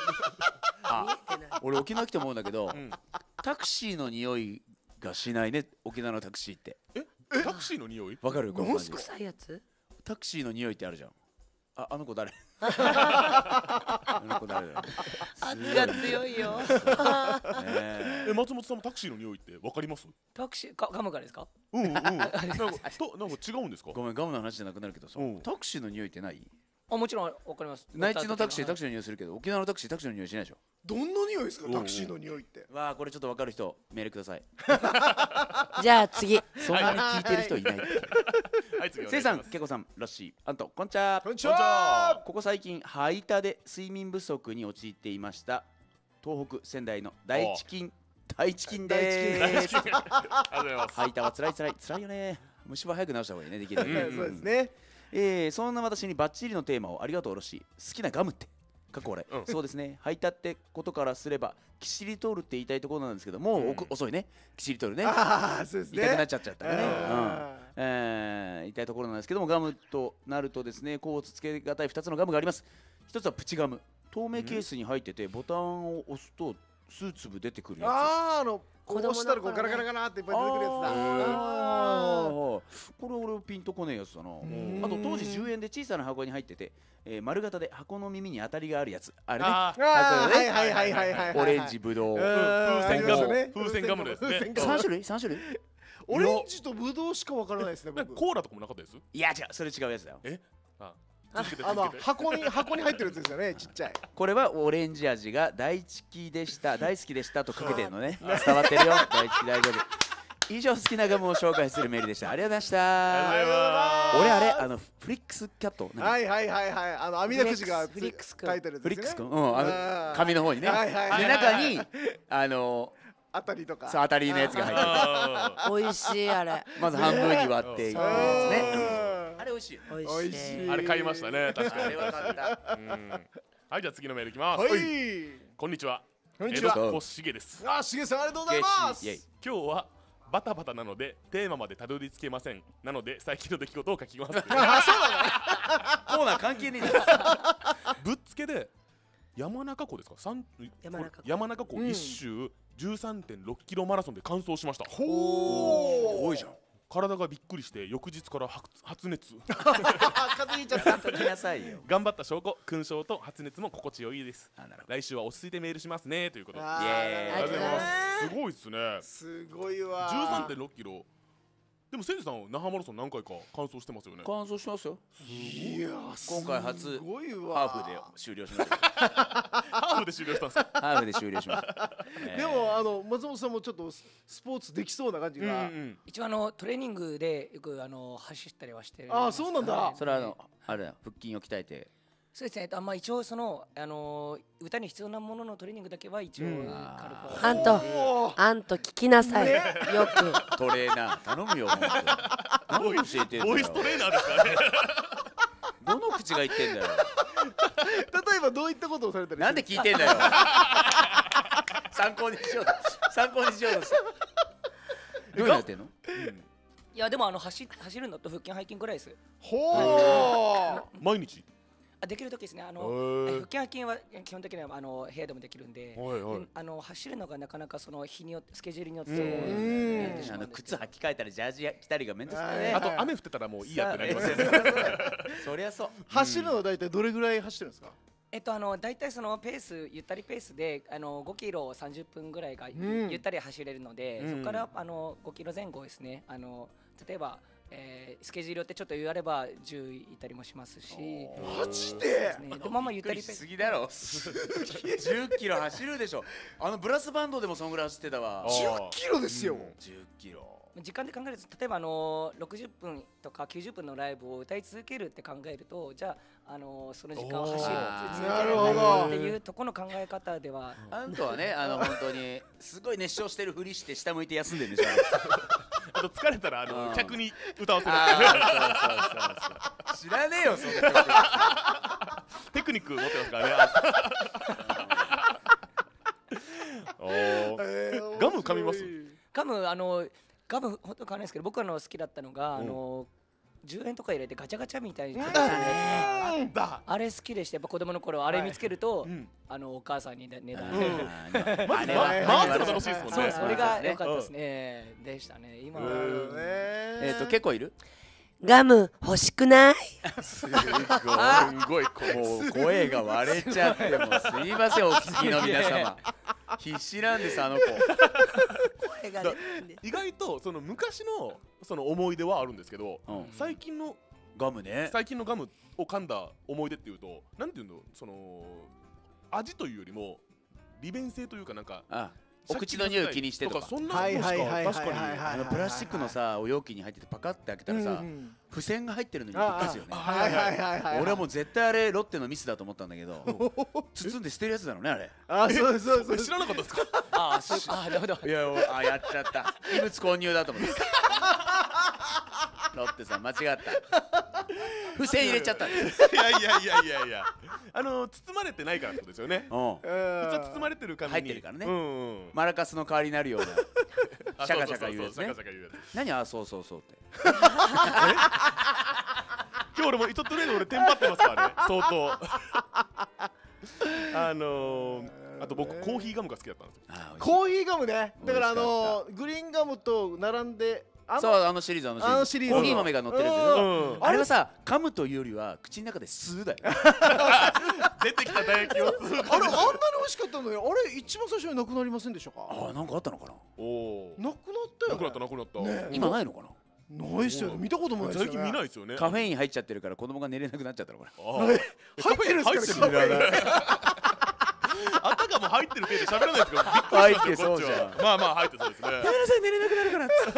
俺沖縄来て思うんだけど、タクシーの匂いがしないね沖縄のタクシーって。 タクシーの匂い？ わかる？ 臭いやつ？ タクシーの匂いってあるじゃん。あの子誰？あの子誰だよ。 圧が強いよ。 松本さんもタクシーの匂いってわかります？ タクシーガムがですか？ なんか違うんですか？ ごめんガムの話じゃなくなるけどさ、タクシーの匂いってない？ もちろんわかります。 内地のタクシーの匂いするけど沖縄のタクシーの匂いしないでしょ。 どんな匂いですかタクシーの匂いって？ わあこれちょっとわかる人メールください。 じゃあ次。 そんなに聞いてる人いない。せいさん、けこさん、ロッシー、あんと、こんちゃ。 こんちは。 ここ最近排他で睡眠不足に陥っていました東北仙台の大チキンです。排他はつらいよね。虫歯早く治した方がいいねできる。 そうですね。 そんな私にバッチリのテーマをありがとうロッシー。好きなガムって過去俺、そうですね排他ってことからすればキシリトールって言いたいところなんですけどもう遅いねキシリトールね。 そうですね。 痛くなっちゃったからね。言いたいところなんですけどもガムとなるとですね甲乙つけがたい2つのガムがあります。1つはプチガム、透明ケースに入っててボタンを押すと数粒出てくるやつ。 こう押したらこうガラガラガラっていっぱい出てくるやつだ。 これ俺ピンとこねえやつだな。あと当時10円で小さな箱に入ってて丸型で箱の耳に当たりがあるやつ。あれね。オレンジ、ブドウ、 風船ガムですね。 3種類？ オレンジとブドウしかわからないですね。 コーラとかもなかったです？ いや違う、それ違うやつだよ。 箱に入ってるやつですよね、ちっちゃい。 これはオレンジ味が大好きでしたとかけてるのね。伝わってるよ。大好き大丈夫。 以上好きなガムを紹介するメールでした。ありがとうございました。 ありがとうございます。 俺あれフリックスキャット。 はいはいはいはい、網だくじがフリックス書いてるやつフリックスですね。 くん、紙の方にね。で中にあたりとか。 そう当たりのやつが入ってる。 美味しいあれ。 まず半分に割っていくやつね。あれ美味しい。 美味しい。 あれ買いましたね。確かに。 あれは買った。 はい、じゃあ次のメールいきます。 はい。 こんにちは。 こんにちは。 江戸っ子しげです。 あ、しげさんありがとうございます。 今日はバタバタなのでテーマまでたどり着けません。なので最近の出来事を書きます。 あ、そうなの。 コーナー関係ねえ。 ぶっつけで山中湖ですか？山中湖一周 13.6 キロマラソンで完走しました。 ほー。 多いじゃん。 体がびっくりして翌日から発熱。 風邪ひいちゃった。 ときなさいよ。 頑張った証拠、勲章と発熱も心地よいです。来週は落ち着いてメールしますねということで。 イエーイ。 ありがとうございます。すごいっすね。 すごいわ。 13.6 キロ。でもせいじさん那覇マラソン何回か完走してますよね。 完走してますよ。 いや、 今回初すごいわ。 ハーフで終了しました。 ハーフで終了したんですか？ ハーフで終了しました。 でも松本さんもちょっとスポーツできそうな感じが。 一応トレーニングでよく走ったりはしてる。 あ、そうなんだ。 それはあれだ、腹筋を鍛えて。 そうですね。一応歌に必要なもののトレーニングだけは一応軽く。 あんと聞きなさい。よく。 トレーナー頼むよ。何教えてんだよ。 ボイストレーナーですかね。 どの口が言ってんだよ。 例えばどういったことをされたり。 なんで聞いてんだよ。参考にしようと。参考にしようとして。どうやってんの？ いやでも走るのと腹筋背筋ぐらいです。 ほー。 毎日。 できる時ですね。腹筋背筋は基本的には部屋でもできるんで、走るのがなかなかその日によってスケジュールによって靴履き替えたりジャージ着たりがめんどくさいね。 あと雨降ってたらもういいやってなりますね。 そりゃそう。 走るのは大体どれぐらい走ってるんですか？ 大体そのペースゆったりペースで5キロ30分ぐらいがゆったり走れるので、そこから5キロ前後ですね。例えばスケジュールってちょっと言われば10いたりもしますし。 マジで？ でもゆったりペース。 すぎだろ。10キロ走るでしょ。ブラスバンドでもそんぐらい走ってたわ。 10キロですよ。 10キロ。 時間で考えると、例えば60分とか90分のライブを歌い続けるって考えると、じゃあその時間を走るっていうとこの考え方では。 あんたはね本当にすごい熱唱してるふりして下向いて休んでるんでしょ。 あと疲れたら客に歌わせる。 知らねえよその曲。 テクニック持ってますからね。ガム噛みます？ ガム本当買わないですけど、僕好きだったのが10円とか入れてガチャガチャみたいにあれ好きでした。やっぱ子供の頃あれ見つけるとお母さんに値段回すの楽しいですもんね。 それが良かったですね。でしたね。今結構いる？ ガム欲しくない？ すごいもう声が割れちゃってもすいませんお聞きの皆様。必死なんです子。 意外とその昔のその思い出はあるんですけど、最近のガムを噛んだ思い出っていうと、なんていうの、その味というよりも利便性というか、なんかお口の匂い気にしてとか。 そんなのしか確かにプラスチックのさお容器に入っててパカッて開けたらさ付箋が入ってるのにびっくりするよね。俺はもう絶対あれロッテのミスだと思ったんだけど、包んで捨てるやつだろうねあれ。 そうそう知らなかったですか？ なるほど。 いややっちゃった。異物混入だと思って。ロッテさん間違った。付箋入れちゃったんです。 いや包まれてないからってことですよね。普通は包まれてる紙に入ってるからね。マラカスの代わりになるようなシャカシャカ言うやつね。何そうって。 今日俺も一とりあえず俺テンパってますからね、相当。あと僕コーヒーガムが好きだったんですよ。 コーヒーガムね。だからグリーンガムと並んで。 そうシリーズコーヒー豆が乗ってるやつ。あれはさ噛むというよりは口の中で吸うだよ。 出てきた唾液を吸う。 あれあんなに美味しかったのよ。あれ一番最初になくなりませんでしたか？ なんかあったのかな。 なくなったよ。 なくなった。 今ないのかな。 ないっすよね。見たこともないですよね。 最近見ないですよね。 カフェイン入っちゃってるから子供が寝れなくなっちゃったのかな。 入ってるんですか？ あたかも入ってる手で喋らないですけど、びっくりしますよ入ってそうじゃんこっちはまあまあ入ってそうですね。 やめなさい、寝れなくなるからっつって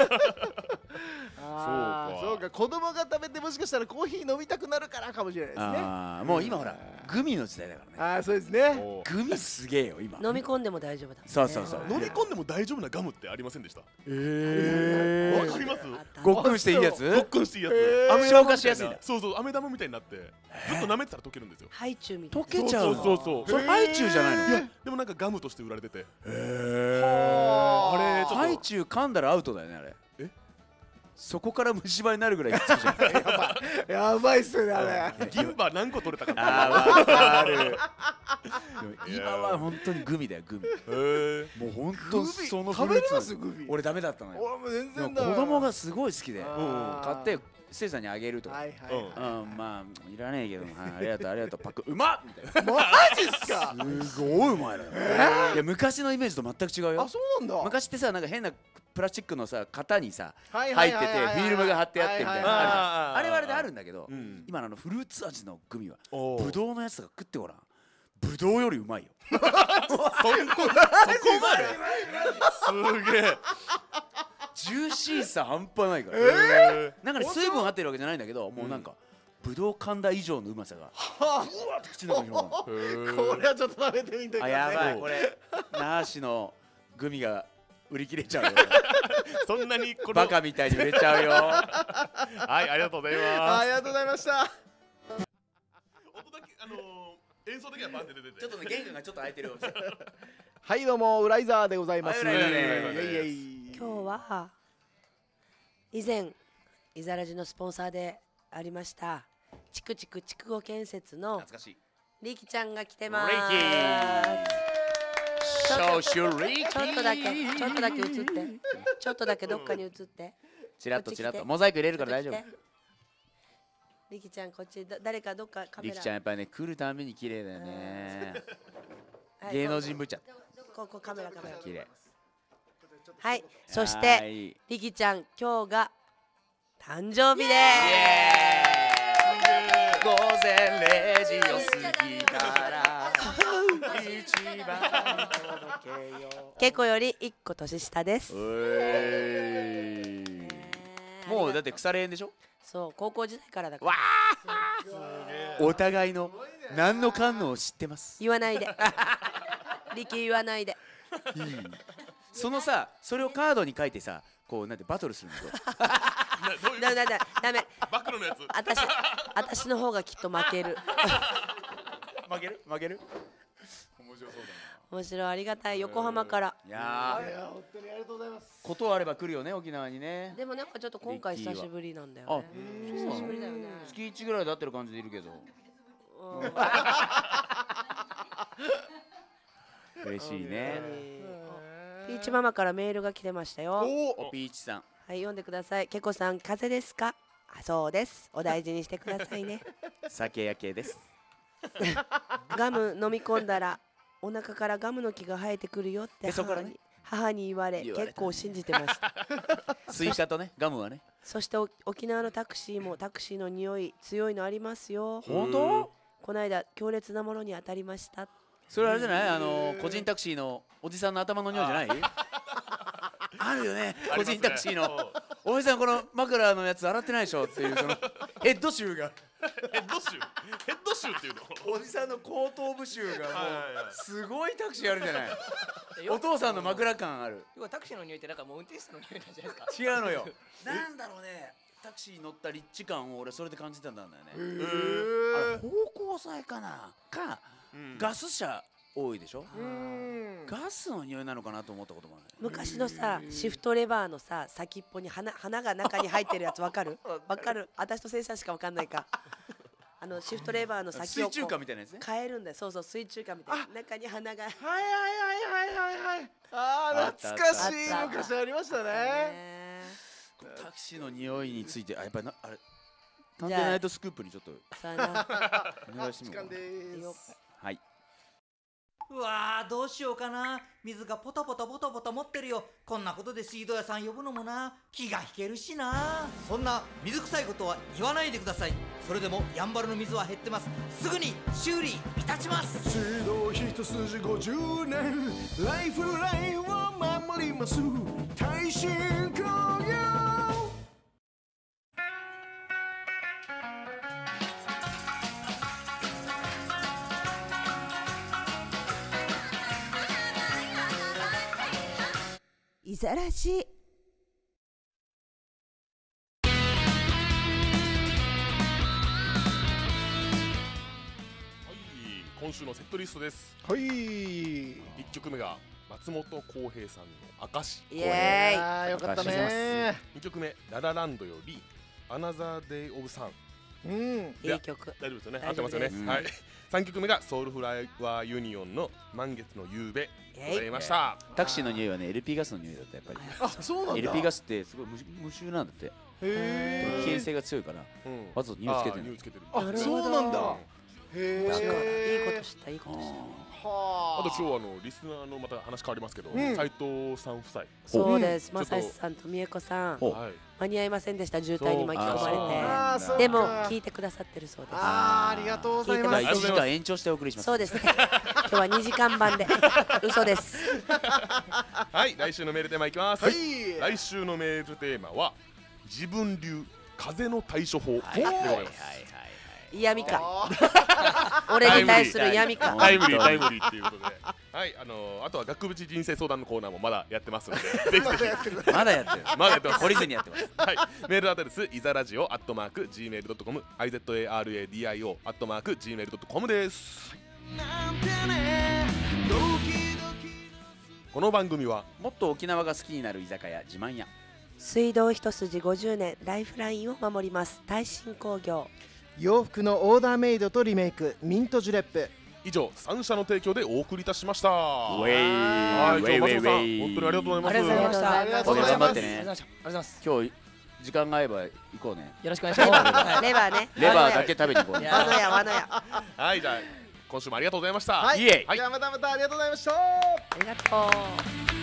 そうか、子供が食べてもしかしたらコーヒー飲みたくなるからかもしれないですね。 ああ、もう今ほらグミの時代だからね。 ああ、そうですね。 グミすげえよ今。 飲み込んでも大丈夫だもんね。 そうそうそう。 飲み込んでも大丈夫なガムってありませんでした？わかります？ ごっくんしていいやつ？ ごっくんしていいやつ。 消化しやすいんだ。 そうそう、飴玉みたいになってずっと舐めてたら溶けるんですよ。 ハイチュウみたい溶けちゃうの。 そうそう。 それハイチュウじゃないの？ いや、でもなんかガムとして売られてて。あれちょっとハイチュウ噛んだらアウトだよねあれ。そこから虫歯になるぐらいきついじゃん。 やばいっすよね、あれ。 銀歯何個取れたか。 あー、わかる。今は本当にグミだよ、グミ。もう本当そのフルーツ。 食べれますグミ？ 俺ダメだったのよ。 俺も全でも然だ。 子供がすごい好きであー買ってせいさんにあげるとか。 はいはいはまあいらねえけど、はいありがとうありがとう、パックうまっみたいな。 い。マジっすか？ すごいうまいのよ。いや昔のイメージと全く違うよあ、。そうなんだ。 昔ってさ、なんか変なプラスチックのさ型にさ入入っててフィルムが貼ってあってみたいなのあるじゃん。 あーあれはあれであるんだけど、 うん今のフルーツ味のグミはおーブドウのやつとか食ってごらん。ブドウよりうまいよ。 そこまですげえ。 ジューシーさ半端ないから。なんかね、水分入ってるわけじゃないんだけど、もうなんかブドウ噛んだ以上のうまさがうわって口の中に広がる。 これはちょっと食べてみてください。 あ、やばい、これ那覇市のグミが売り切れちゃうよ。 そんなにこのバカみたいに売れちゃうよ。 はい、ありがとうございます。 ありがとうございました。 音だけ演奏だけはバンで出てて。 ちょっとね、玄関がちょっと開いてるよ。 はい、どうもウライザーでございます。 はいウライザーイですエイイエイ。 今日は以前イザラジのスポンサーでありましたチクチク筑後建設の懐かしい。 リキちゃんが来てます。 リキ少々リキちょっとだけ映ってちょっとだけどっかに映ってチラッとチラッこっち来てとモザイク入れるから大丈夫。 リキちゃんこっち誰かどっかカメラリキちゃんやっぱりね、来るために綺麗だよね。 はい芸能人ぶっちゃこカメラ綺麗。 はいそしはていリキちゃん今日が誕生日で午前0時を過ぎたら一番に届けよすケコより1個年下ですもうだって腐れ縁でしょ。 そう高校時代からだからわお互いの何の感のを知ってます。 言わないでリキ言わないでそのさ、それをカードに書いてさ、こうなんてバトルするのとダメバクロのやつ。 私の方がきっと負ける負ける面白そう面白いありがたい横浜からいやいや、本当にありがとうございます。 ことあれば来るよね、沖縄にね。 でもなんかちょっと今回久しぶりなんだよあね久しぶりだよね月1ぐらいで会ってる感じでいるけど嬉しいね。 ピーチママからメールが来てましたよおピーチさん、 はい読んでくださいケコさん風邪ですかあそうですお大事にしてくださいね酒焼けです。 ガム飲み込んだらお腹からガムの木が生えてくるよってへそからね母に言われ言われた結構信じてましたスイカとね、ガムはね。 そして沖縄のタクシーもタクシーの匂い強いのありますよ本当？ この間強烈なものに当たりましたそれあれじゃない？個人タクシーのおじさんの頭の匂いじゃない？あるよね、個人タクシーのおじさんこの枕のやつ洗ってないでしょっていうそのヘッド臭がヘッド臭っていうの。 おじさんの後頭部臭がもはいはいはいうすごいタクシーあるじゃない。 よお父さんの枕感ある。 要はタクシーの匂いってなんかもう運転手の匂いなんじゃないですか。 違うのよ。なんだろうね、タクシーに乗った立地感を俺それで感じてたんだよね。あれ芳香剤かなか、ガス車多いでしょ。ガスの匂いなのかなと思ったこともある。 昔のさシフトレバーのさ先っぽに花が中に入ってるやつわかるわかる私とせいさんしかわかんないかシフトレバーの先をこう水中華みたいなやつね。 変えるんだよそう水中華みたいな中に花がはいはい。あー、懐かしい。 あった昔ありましたね。 ねタクシーの匂いについてやっぱりあれ探偵ナイトスクープにちょっとさあなお願いしてみようかな。 時間でよす。 はい。 うわーどうしようかな。水がポタポタポタポタ持ってるよ。こんなことで水道屋さん呼ぶのもな、気が引けるしな。そんな水臭いことは言わないでください。それでもやんばるの水は減ってます。すぐに修理いたします。 水道一筋50年、ライフラインを守ります。耐震工業。 いざらし。 はい、今週のセットリストです。 はい。 1曲目が松本浩平さんの証。 イエーイ。 あーよかったね。 2曲目ララランドよりアナザーデイオブサン。 うん。 いい曲。 大丈夫ですよね。合大ってますよね。 丈夫ですはい。3曲目がソウルフラワーユニオンの満月の夕べございました。 タクシーの匂いはね LP ガスの匂いだったやっぱり。 あ、そうなんだ。 LP ガスってすごい無臭なんだって。 へ危険性が強いからうんわざと匂いつけてる。 匂いつけてる。 あ、そうなんだ。へなんかいいえ。 ことしたいいことした。 はあと今日はリスナーのまた話変わりますけど、 うん斉藤さん夫妻。 そうです。 ちょっとまさしさんとみえこさんおはい。 間に合いませんでした。渋滞に巻き込あまれーそうかて。でも聞いてくださってるそうです。 あーありがとうございじゃあます。 1時間延長してお送りします。 そうですね。今日は2時間版で嘘です。 はい、来週のメールテーマいきます。 はい。 来週のメールテーマは自分流風の対処法でございます。 嫌味か。 あ俺に対する嫌味か。 タイムリータイムリーっていうことで、はい、あとは額縁人生相談のコーナーもまだやってますので、ぜひぜひまだやってる。 まだやってます。 懲りずにやってます。 はい、メールアドレスいざラジオ@gmail.com izaradio@gmail.com です。この番組はもっと沖縄が好きになる居酒屋自慢屋。 水道一筋50年、ライフラインを守ります耐震工業。 洋服のオーダーメイドとリメイク、ミントジュレップ。 以上3社の提供でお送りいたしました。 ウはい、 ェイウェイウェイウ松本さんェイ。 本当にありがとうございます。 ありがとうございました。 ありがとうございます。 頑張ってねありがとうございました。ありがとうございます。 今日時間が合えば行こうね。 よろしくお願いします。 レバーね。 レバーだけ食べに行こうね。 わのやわのや。 はい、じゃあ今週もありがとうございました。 はい。 いえじゃあまたありがとうございました。 ありがとう。